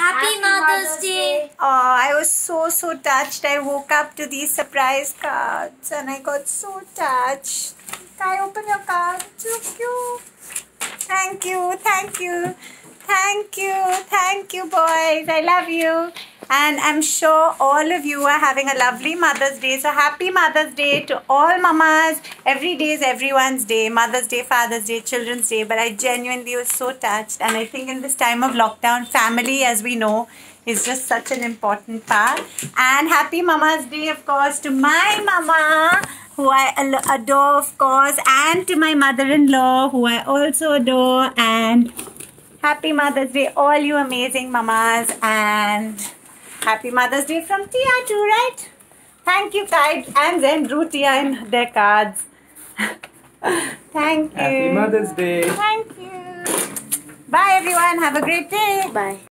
Happy Mother's Day. Oh, I was so touched. I woke up to these surprise cards and I got so touched. Kai, open your card. So cute. Thank you, thank you, thank you, thank you, boys. I love you. And I'm sure all of you are having a lovely Mother's Day. So happy Mother's Day to all mamas. Every day is everyone's day. Mother's Day, Father's Day, Children's Day. But I genuinely was so touched. And I think in this time of lockdown, family, as we know, is just such an important part. And happy Mama's Day, of course, to my mama, who I adore, of course, and to my mother-in-law, who I also adore. And happy Mother's Day, all you amazing mamas. And happy Mother's Day from Tia too, right? Thank you, Kai and Zen drew Tia in their cards. Thank you. Happy Mother's Day. Thank you. Bye, everyone. Have a great day. Bye.